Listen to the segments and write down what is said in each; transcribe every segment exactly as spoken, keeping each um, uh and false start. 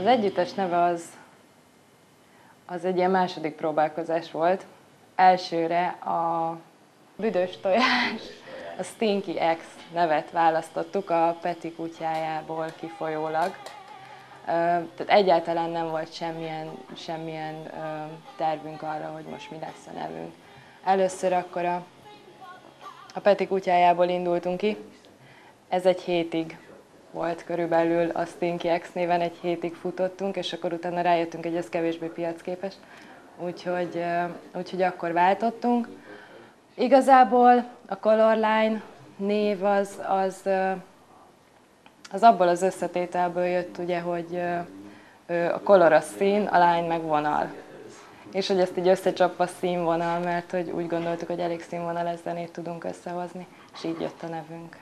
Az együttes neve az, az egy ilyen második próbálkozás volt. Elsőre a Büdös tojás, a Stinky X nevet választottuk a Peti kutyájából kifolyólag. Tehát egyáltalán nem volt semmilyen, semmilyen tervünk arra, hogy most mi lesz a nevünk. Először akkor a, a Peti kutyájából indultunk ki. Ez egy hétig volt körülbelül a Stinky X néven, egy hétig futottunk, és akkor utána rájöttünk, hogy ez kevésbé piacképes. Úgyhogy, úgyhogy akkor váltottunk. Igazából a Colorline név az, az, az abból az összetételből jött, ugye, hogy a color a szín, a line meg vonal. És hogy ezt így összecsapva színvonal, mert hogy úgy gondoltuk, hogy elég színvonalas zenét tudunk összehozni, és így jött a nevünk.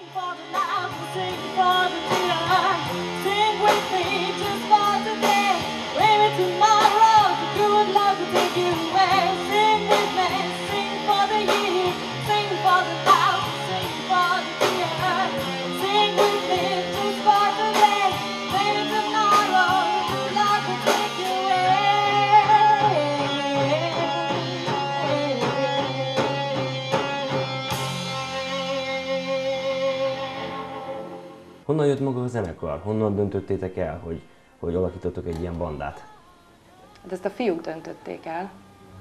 Honnan jött maga a zenekar? Honnan döntöttétek el, hogy, hogy alakítottok egy ilyen bandát? Hát ezt a fiúk döntötték el.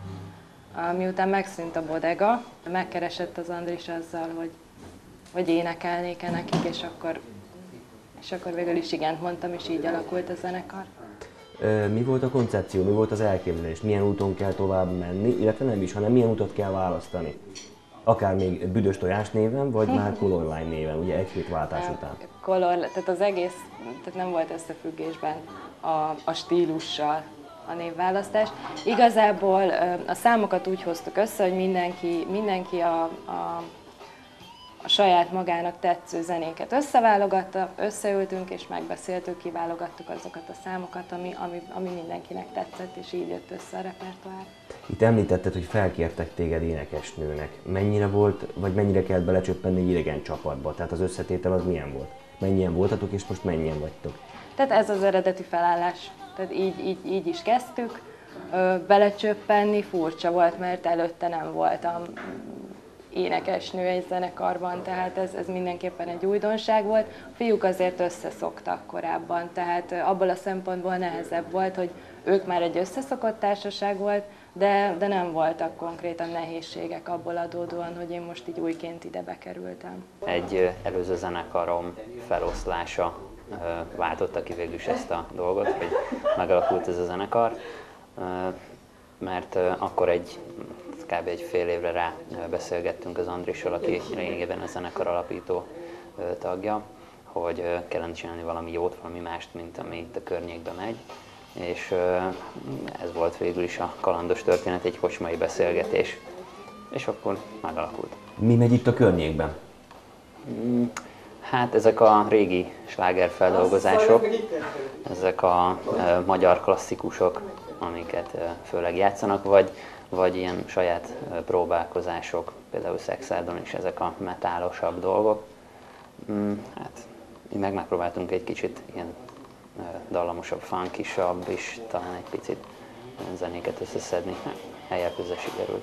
Miután megszűnt a bodega, megkeresett az Andris azzal, hogy, hogy énekelnék-e nekik, és akkor, és akkor végül is igent mondtam, és így alakult a zenekar. Mi volt a koncepció, mi volt az elképzelés? Milyen úton kell tovább menni, illetve nem is, hanem milyen utat kell választani? Akár még Büdös tojás néven, vagy már Colorline néven, ugye egy hét váltás után. Color, tehát az egész, tehát nem volt összefüggésben a, a stílussal a névválasztás. Igazából a számokat úgy hoztuk össze, hogy mindenki, mindenki a, a, a saját magának tetsző zenéket összeválogatta, összeültünk és megbeszéltük, kiválogattuk azokat a számokat, ami, ami, ami mindenkinek tetszett, és így jött össze a repertoár. Itt említetted, hogy felkértek téged énekesnőnek. Mennyire volt, vagy mennyire kellett belecsöppenni egy idegen csapatba? Tehát az összetétel az milyen volt? Mennyien voltatok, és most mennyien vagytok? Tehát ez az eredeti felállás. Tehát így, így, így is kezdtük. Belecsöppenni furcsa volt, mert előtte nem voltam énekesnő egy zenekarban, tehát ez, ez mindenképpen egy újdonság volt. A fiúk azért összeszoktak korábban, tehát abból a szempontból nehezebb volt, hogy ők már egy összeszokott társaság volt, de, de nem voltak konkrétan nehézségek abból adódóan, hogy én most így újként ide bekerültem. Egy előző zenekarom feloszlása váltotta ki végül is ezt a dolgot, hogy megalakult ez a zenekar, mert akkor egy kb. Egy fél évre rá beszélgettünk az Andrissal, aki lényegében a zenekar alapító tagja, hogy kellene csinálni valami jót, valami mást, mint ami itt a környékben megy. És ez volt végül is a kalandos történet, egy kocsmai beszélgetés, és akkor megalakult. Mi megy itt a környékben? Hát ezek a régi slágerfeldolgozások, ezek a magyar klasszikusok, amiket főleg játszanak, vagy, vagy ilyen saját próbálkozások, például Szexárdon is ezek a metálosabb dolgok. Hát mi meg megpróbáltunk egy kicsit ilyen dallamosabb, funkisabb, és talán egy picit zenéket összeszedni. Helyek közben sikerült.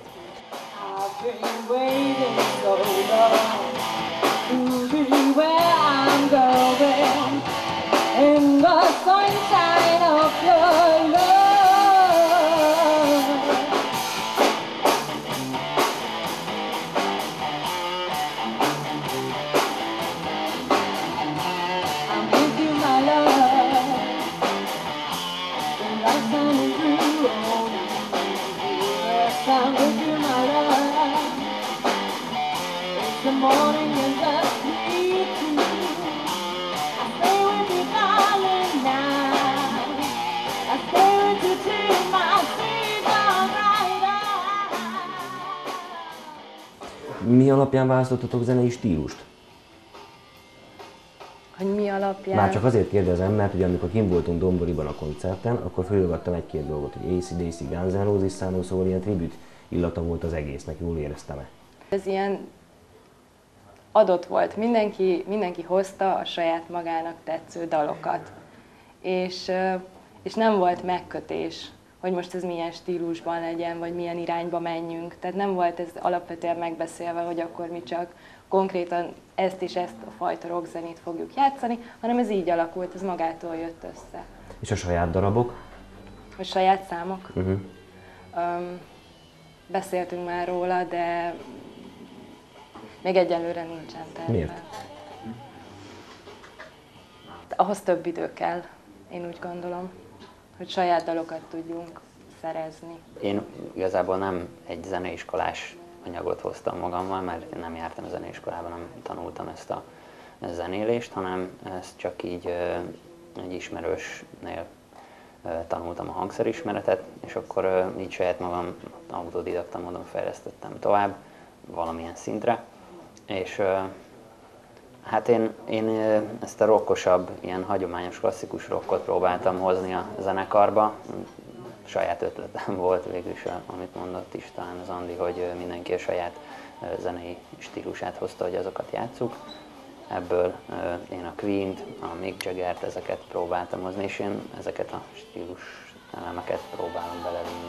Mi alapján választottatok zenei stílust? Hogy mi alapján? Már csak azért kérdezem, mert ugye amikor kint voltunk Domboriban a koncerten, akkor följögattam egy-két dolgot, hogy á cé dé cé, Guns N' Roses számú, szóval ilyen tribüt illata volt az egésznek, jól éreztem-e? Ez ilyen adott volt, mindenki, mindenki hozta a saját magának tetsző dalokat. és, és nem volt megkötés, hogy most ez milyen stílusban legyen, vagy milyen irányba menjünk. Tehát nem volt ez alapvetően megbeszélve, hogy akkor mi csak konkrétan ezt és ezt a fajta rockzenét fogjuk játszani, hanem ez így alakult, ez magától jött össze. És a saját darabok? A saját számok? Uh-huh. Um, beszéltünk már róla, de még egyelőre nincsen terve. Miért? Ahhoz több idő kell, én úgy gondolom, hogy saját dalokat tudjunk szerezni. Én igazából nem egy zeneiskolás anyagot hoztam magammal, mert én nem jártam zeneiskolában, nem tanultam ezt a zenélést, hanem ezt csak így egy ismerősnél tanultam a hangszerismeretet, és akkor így saját magam autodidakta módon fejlesztettem tovább valamilyen szintre, és hát én, én ezt a rockosabb, ilyen hagyományos, klasszikus rockot próbáltam hozni a zenekarba. Saját ötletem volt végülis, amit mondott is talán az Andi, hogy mindenki a saját zenei stílusát hozta, hogy azokat játsszuk. Ebből én a Queen-t, a Mick Jaggert, ezeket próbáltam hozni, és én ezeket a stílus elemeket próbálom belevinni.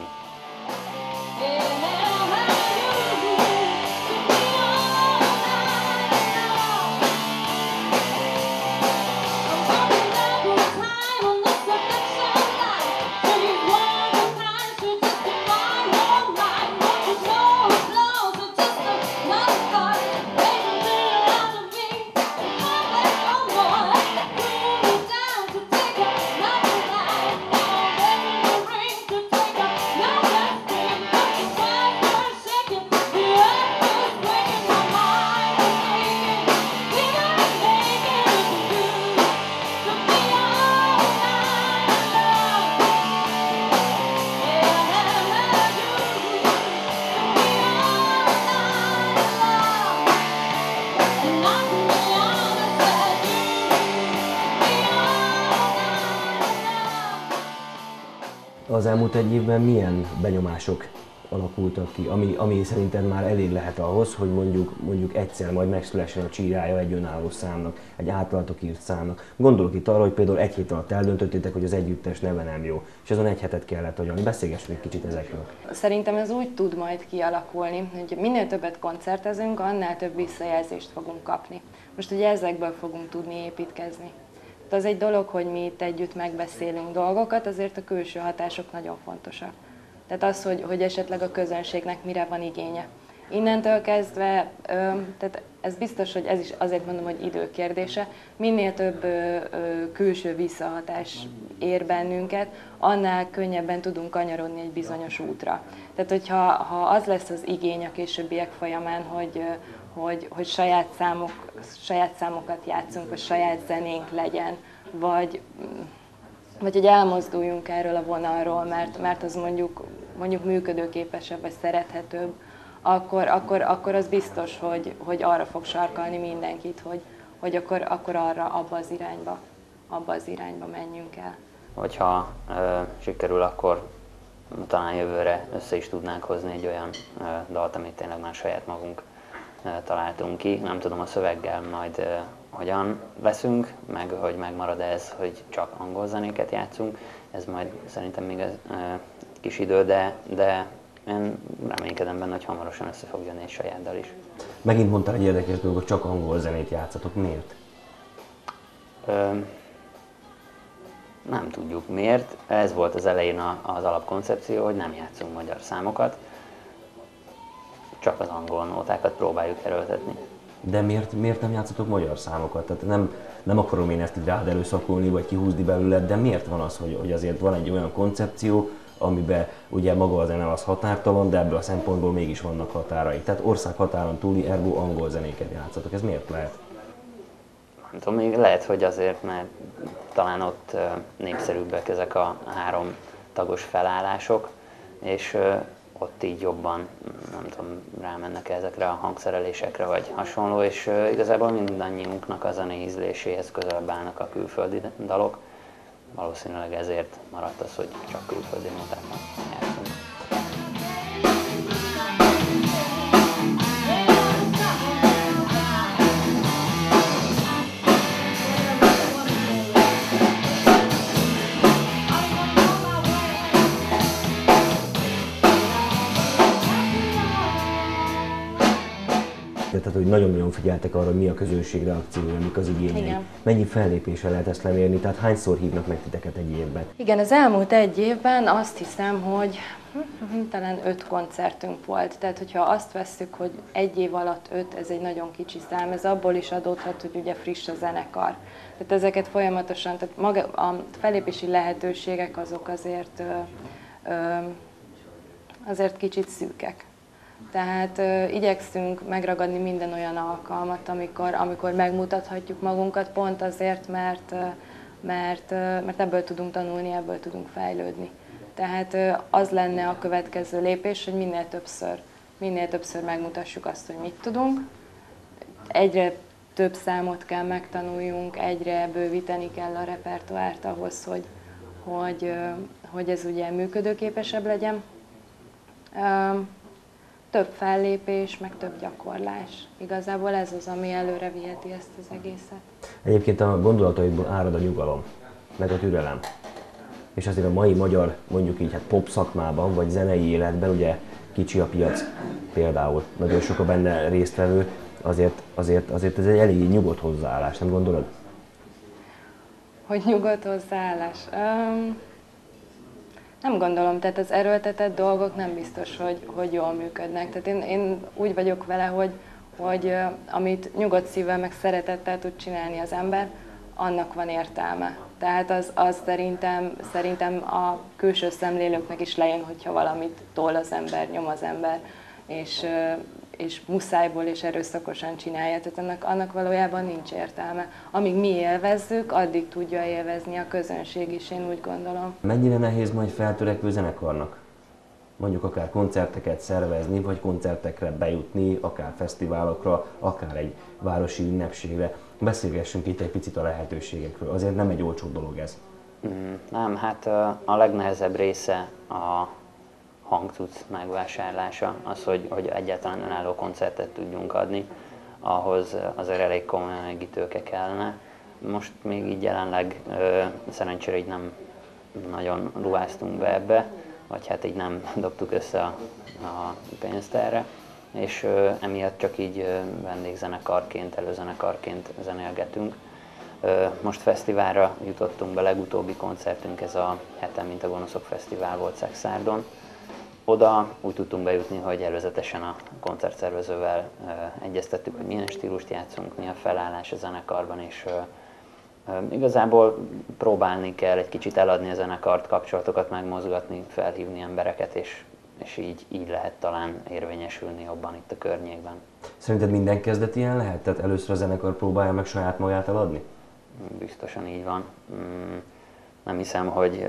Az elmúlt egy évben milyen benyomások alakultak ki, ami, ami szerinted már elég lehet ahhoz, hogy mondjuk, mondjuk egyszer majd megszülessen a csírája egy önálló számnak, egy általatok írt számnak. Gondolok itt arra, hogy például egy hét alatt eldöntöttétek, hogy az együttes neve nem jó, és azon egy hetet kellett hagyni. Beszélgessünk egy kicsit ezekről. Szerintem ez úgy tud majd kialakulni, hogy minél többet koncertezünk, annál több visszajelzést fogunk kapni. Most ugye ezekből fogunk tudni építkezni. Az egy dolog, hogy mi itt együtt megbeszélünk dolgokat, azért a külső hatások nagyon fontosak. Tehát az, hogy, hogy esetleg a közönségnek mire van igénye. Innentől kezdve, ö, tehát ez biztos, hogy ez is azért mondom, hogy időkérdése, minél több ö, ö, külső visszahatás ér bennünket, annál könnyebben tudunk kanyarodni egy bizonyos útra. Tehát, hogyha ha az lesz az igény a későbbiek folyamán, hogy Hogy, hogy saját, számok, saját számokat játszunk, vagy saját zenénk legyen, vagy, vagy hogy elmozduljunk erről a vonalról, mert, mert az mondjuk, mondjuk működőképesebb, vagy szerethetőbb, akkor, akkor, akkor az biztos, hogy, hogy arra fog sarkalni mindenkit, hogy, hogy akkor, akkor arra, abba az irányba, abba az irányba menjünk el. Hogyha ö, sikerül, akkor talán jövőre össze is tudnánk hozni egy olyan ö, dalt, amit tényleg már saját magunk találtunk ki. Nem tudom a szöveggel majd uh, hogyan leszünk, meg hogy megmarad ez, hogy csak angol zenéket játszunk. Ez majd szerintem még ez, uh, kis idő, de, de én reménykedem benne, hogy hamarosan össze fog jönni egy saját dal is. Megint mondtál egy érdekes dolgot, csak angol zenét játszatok. Miért? Uh, nem tudjuk miért. Ez volt az elején a, az alapkoncepció, hogy nem játszunk magyar számokat. Csak az angol nótákat próbáljuk erőltetni. De miért, miért nem játszatok magyar számokat? Tehát nem, nem akarom én ezt így rád előszakolni, vagy kihúzni belőled, de miért van az, hogy, hogy azért van egy olyan koncepció, amiben ugye maga a zene az határtalan, de ebből a szempontból mégis vannak határai. Tehát országhatáron túli, ergo angol zenéket játszatok. Ez miért lehet? Nem tudom, még lehet, hogy azért, mert talán ott népszerűbbek ezek a három tagos felállások, és ott így jobban, nem tudom, rámennek ezekre a hangszerelésekre, vagy hasonló, és uh, igazából mindannyiunknak a zenei ízléséhez közelebb állnak a külföldi dalok. Valószínűleg ezért maradt az, hogy csak külföldi nótákban játszunk. Tehát, hogy nagyon-nagyon figyeltek arra, hogy mi a közönség reakciója, mik az igényei. Igen. Mennyi fellépésre lehet ezt lemérni, tehát hányszor hívnak meg titeket egy évben? Igen, az elmúlt egy évben azt hiszem, hogy talán öt koncertünk volt. Tehát, hogyha azt vesszük, hogy egy év alatt öt, ez egy nagyon kicsi szám, ez abból is adódhat, hogy ugye friss a zenekar. Tehát ezeket folyamatosan, tehát maga, a fellépési lehetőségek azok azért, ö, ö, azért kicsit szűkek. Tehát ö, igyekszünk megragadni minden olyan alkalmat, amikor, amikor megmutathatjuk magunkat, pont azért, mert, mert, mert ebből tudunk tanulni, ebből tudunk fejlődni. Tehát az lenne a következő lépés, hogy minél többször, minél többször megmutassuk azt, hogy mit tudunk. Egyre több számot kell megtanuljunk, egyre bővíteni kell a repertoárt ahhoz, hogy, hogy, hogy ez ugye működőképesebb legyen. Több fellépés, meg több gyakorlás. Igazából ez az, ami előre viheti ezt az egészet. Egyébként a gondolataidból árad a nyugalom, meg a türelem. És azért a mai magyar, mondjuk így, hát pop szakmában, vagy zenei életben ugye kicsi a piac például, nagyon sok a benne résztvevő, azért, azért, azért ez egy elég nyugodt hozzáállás, nem gondolod? Hogy nyugodt hozzáállás? Um, nem gondolom, tehát az erőltetett dolgok nem biztos, hogy, hogy jól működnek. Tehát én, én úgy vagyok vele, hogy, hogy uh, amit nyugodt szívvel meg szeretettel tud csinálni az ember, annak van értelme. Tehát az, az szerintem, szerintem a külső szemlélőknek is lejön, hogyha valamit tol az ember, nyom az ember, és, és muszájból és erőszakosan csinálja. Tehát annak, annak valójában nincs értelme. Amíg mi élvezzük, addig tudja élvezni a közönség is, én úgy gondolom. Mennyire nehéz majd feltörekvő zenekarnak? Mondjuk akár koncerteket szervezni, vagy koncertekre bejutni, akár fesztiválokra, akár egy városi ünnepségre. Beszélgessünk itt egy picit a lehetőségekről, azért nem egy olcsó dolog ez. Mm, nem, hát a legnehezebb része a hangcucc megvásárlása, az, hogy, hogy egyáltalán önálló koncertet tudjunk adni, ahhoz azért elég komoly megítőke kellene. Most még így jelenleg szerencsére így nem nagyon ruháztunk be ebbe, vagy hát így nem dobtuk össze a, a pénzt erre, és ö, emiatt csak így ö, vendégzenekarként, előzenekarként zenélgetünk. Ö, most fesztiválra jutottunk be, legutóbbi koncertünk ez a Heten, mint a gonoszok fesztivál volt Szexárdon. Oda úgy tudtunk bejutni, hogy előzetesen a koncertszervezővel ö, egyeztettük, hogy milyen stílust játszunk, mi a felállás a zenekarban, és ö, igazából próbálni kell egy kicsit eladni a zenekart, kapcsolatokat megmozgatni, felhívni embereket, és, és így, így lehet talán érvényesülni jobban itt a környékben. Szerinted minden kezdet ilyen lehet? Tehát először a zenekar próbálja meg saját magát eladni? Biztosan így van. Nem hiszem, hogy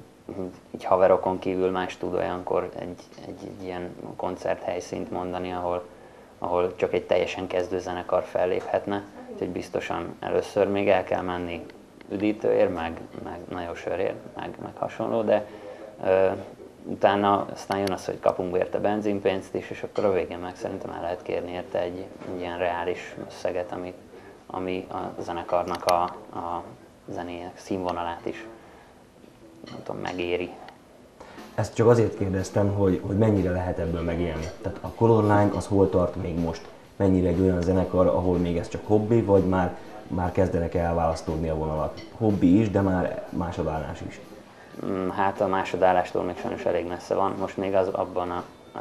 így haverokon kívül más tud olyankor egy, egy, egy ilyen koncerthelyszínt mondani, ahol, ahol csak egy teljesen kezdő zenekar felléphetne. Úgyhogy biztosan először még el kell menni üdítőért, meg, meg nagyon sörért, meg, meg hasonló, de ö, utána aztán jön az, hogy kapunk érte benzinpénzt is, és akkor a végén meg szerintem el lehet kérni érte egy, egy ilyen reális összeget, ami, ami a zenekarnak a, a zenének színvonalát is, nem tudom, megéri. Ezt csak azért kérdeztem, hogy, hogy mennyire lehet ebből megélni. Tehát a Colorline az hol tart még most? Mennyire egy olyan zenekar, ahol még ez csak hobbi, vagy már, már kezdenek elválasztódni a vonalak? Hobbi is, de már másodállás is. Hát a másodállástól még sajnos elég messze van. Most még az abban a ö,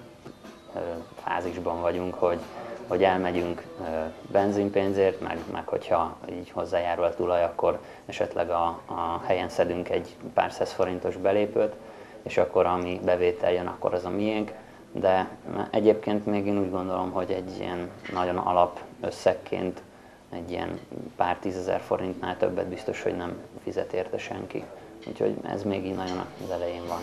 ö, fázisban vagyunk, hogy, hogy elmegyünk ö, benzinpénzért, meg, meg hogyha így hozzájárul a tulaj, akkor esetleg a, a helyen szedünk egy pár száz forintos belépőt, és akkor ami bevétel jön, akkor az a miénk. De egyébként még én úgy gondolom, hogy egy ilyen nagyon alap összegként egy ilyen pár tízezer forintnál többet biztos, hogy nem fizet érte senki. Úgyhogy ez még így nagyon az elején van.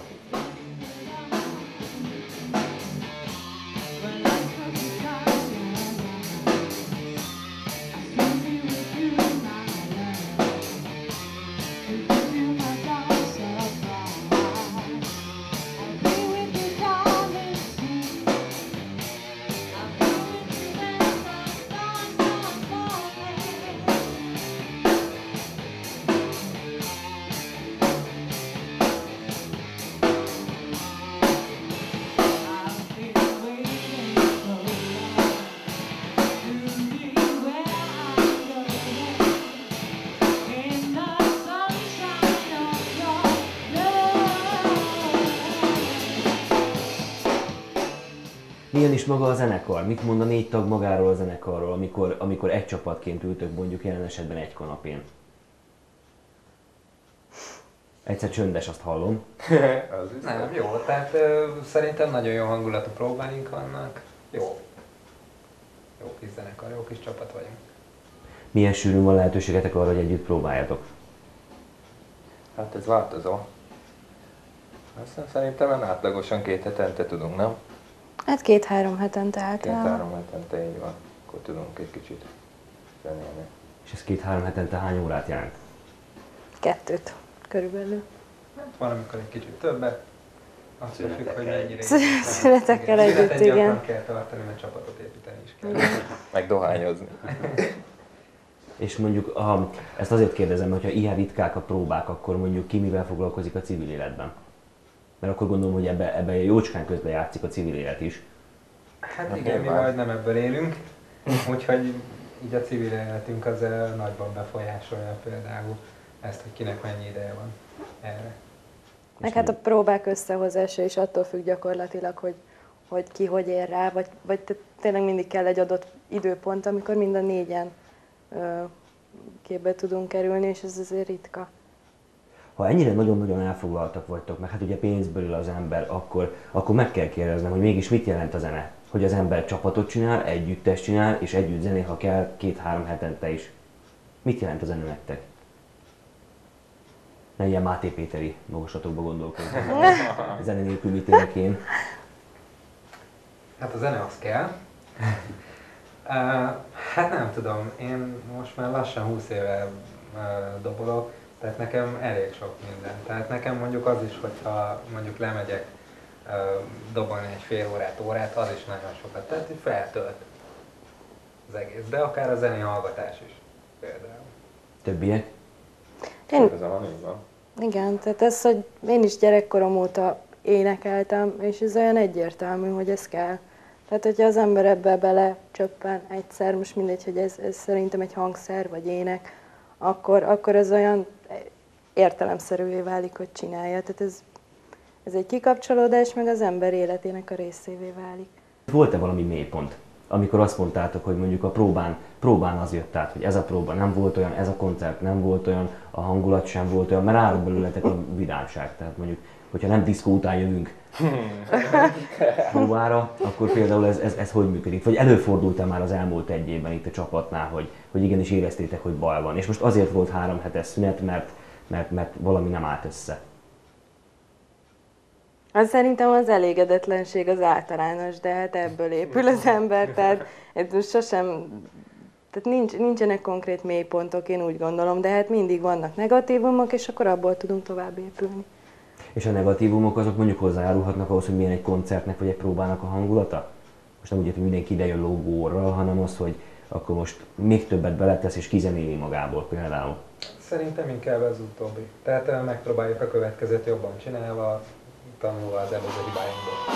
milyen is maga a zenekar? Mit mond a négy tag magáról a zenekarról, amikor, amikor egy csapatként ültök mondjuk jelen esetben egy kanapén? Egyszer csöndes, azt hallom. Az nem, jó, tehát ö, szerintem nagyon jó hangulatú próbáink vannak. Jó. Jó kis zenekar, jó kis csapat vagyunk. Milyen sűrűn van lehetőségetek arra, hogy együtt próbáljatok? Hát ez változó. Aztán szerintem olyan átlagosan két hetente tudunk, nem? Hát két-három hetente általában. Két-három hetente így van. Akkor tudunk egy kicsit zenélni. És ez két-három hetente hány órát jelent? Kettőt körülbelül. Van, amikor egy kicsit többet. Azt függ, hogy mennyire... Szünetekkel együtt, Szünetet igen. gyakran kell tartani, mert csapatot építeni is kell. Meg dohányozni. És mondjuk, ha, ezt azért kérdezem, hogy ha ilyen ritkák a próbák, akkor mondjuk ki mivel foglalkozik a civil életben? Mert akkor gondolom, hogy ebbe, ebbe jócskán közben játszik a civil élet is. Hát igen, mi majd nem ebből élünk, úgyhogy így a civil életünk az eh, nagyban befolyásolja például ezt, hogy kinek mennyi ideje van erre. Meg hát a próbák összehozása is attól függ gyakorlatilag, hogy, hogy ki hogy ér rá, vagy, vagy tényleg mindig kell egy adott időpont, amikor mind a négyen ö, képbe tudunk kerülni, és ez azért ritka. Ha ennyire nagyon-nagyon elfoglaltak vagytok, meg hát ugye pénzből él az ember, akkor, akkor meg kell kérdeznem, hogy mégis mit jelent a zene? Hogy az ember csapatot csinál, együttes csinál, és együtt zenél, ha kell, két-három hetente is. Mit jelent a zene nektek? Ne ilyen Máté Péteri magaslatokba gondolkodni. Zene nélkül mit élek én? Hát a zene az kell. Uh, hát nem tudom, én most már lassan húsz éve uh, dobolok, tehát nekem elég sok minden. Tehát nekem mondjuk az is, hogyha mondjuk lemegyek uh, dobolni egy fél órát, órát, az is nagyon sokat. Tehát hogy feltölt az egész, de akár a zenei hallgatás is például. Többiek? Én, Ez van, így van. igen, tehát ez, hogy én is gyerekkorom óta énekeltem, és ez olyan egyértelmű, hogy ez kell. Tehát, hogyha az ember ebbe bele csöppen egyszer, most mindegy, hogy ez, ez szerintem egy hangszer vagy ének, akkor, akkor ez olyan értelemszerűvé válik, hogy csinálja. Tehát ez, ez egy kikapcsolódás, meg az ember életének a részévé válik. Volt-e valami mélypont, amikor azt mondtátok, hogy mondjuk a próbán, próbán az jött át, hogy ez a próba nem volt olyan, ez a koncert nem volt olyan, a hangulat sem volt olyan, mert áll belőletek a vidámság. Tehát mondjuk, hogyha nem diszkó után jövünk próbára, akkor például ez, ez, ez hogy működik? Vagy előfordult-e már az elmúlt egy évben itt a csapatnál, hogy, hogy igenis éreztétek, hogy baj van? És most azért volt három hetes szünet, mert, mert, mert valami nem állt össze. Az szerintem az elégedetlenség az általános, de hát ebből épül az ember, tehát ez sosem, tehát nincs, nincsenek konkrét mélypontok, én úgy gondolom, de hát mindig vannak negatívumok, és akkor abból tudunk tovább épülni. És a negatívumok azok mondjuk hozzájárulhatnak ahhoz, hogy milyen egy koncertnek vagy egy próbának a hangulata? Most nem úgy, hogy mindenki ide jön lógórral, hanem az, hogy akkor most még többet beletesz és kizenéli magából például. Szerintem inkább ez utóbbi. Tehát uh, megpróbáljuk a következőt jobban csinálva, tanulva az előző hibáinkból.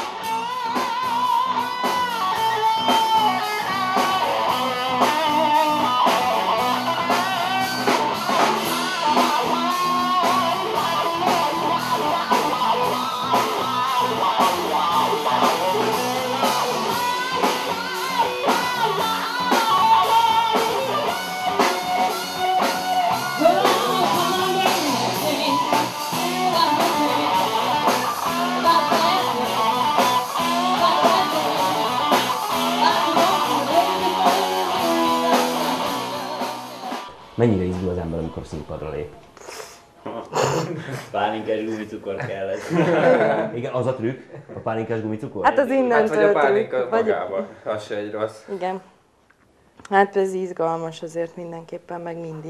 Mennyire izgul az ember, amikor színpadra lép? Pálinkás gumicukor kellett. Igen, az a trükk, a pálinkás gumicukor? Hát az innen Hát vagy a pálinka töltünk, vagy- magában, az se egy rossz. Igen. Hát ez izgalmas azért mindenképpen, meg mindig.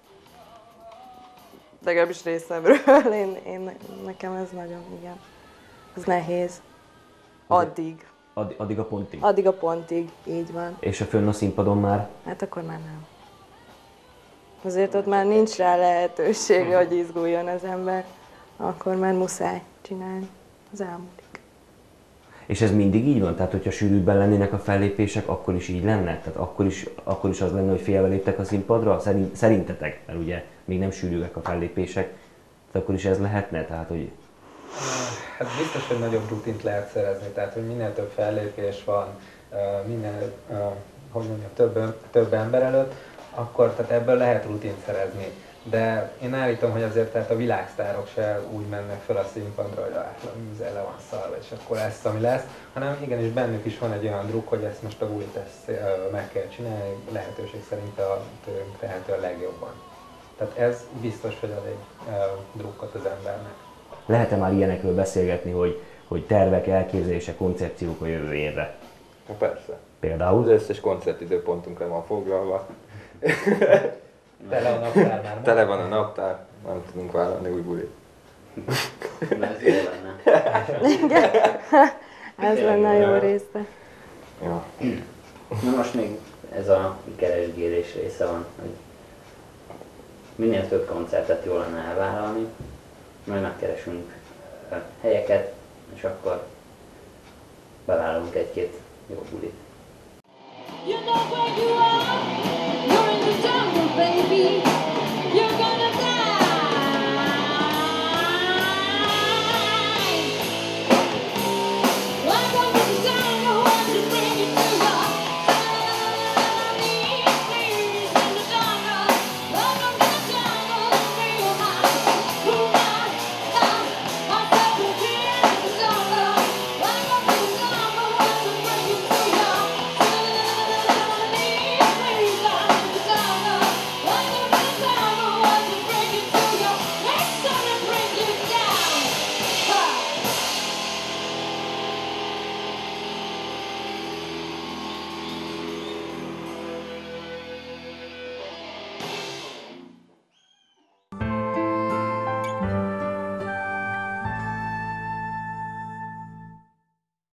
Legalábbis részemről, én, én, nekem ez nagyon, igen. Ez nehéz. Addig. Addig, addig a pontig. Addig a pontig, így van. És a fönn a színpadon már? Hát akkor már nem. Azért ott már nincs rá lehetőség, hogy izguljon az ember. Akkor már muszáj csinálni. Az elmúlik. És ez mindig így van? Tehát, hogyha sűrűbben lennének a fellépések, akkor is így lenne? Tehát akkor is, akkor is az lenne, hogy félve léptek a színpadra? Szerint, szerintetek, mert ugye még nem sűrűek a fellépések, tehát akkor is ez lehetne? Tehát, hogy Hát biztos, hogy nagyobb rutint lehet szerezni, tehát hogy minél több fellépés van, minél, hogy mondjam, több, több ember előtt, akkor tehát ebből lehet rutint szerezni. De én állítom, hogy azért tehát a világsztárok se úgy mennek fel a színpadra, hogy ah, le van szarva, és akkor lesz, ami lesz, hanem igenis bennük is van egy olyan druk, hogy ezt most a bulit ezt meg kell csinálni, lehetőség szerint a tőlünk tehető a legjobban. Tehát ez biztos, hogy ad egy drukkot az embernek. Lehet-e már ilyenekről beszélgetni, hogy, hogy tervek, elképzelése, koncepciók a jövő évre? Na persze. Például? Az összes koncertidőpontunk le van foglalva. Tele a naptár már. Tele van a naptár, nem tudunk vállalni új bulit. Ez jó lenne. Igen, ez lenne a jó része. Ja. Na most még ez a keresgélés része van, hogy minél több koncertet jól lenne elvállalni, majd megkeresünk helyeket, és akkor bevállalunk egy-két jó bulit. You know where you are.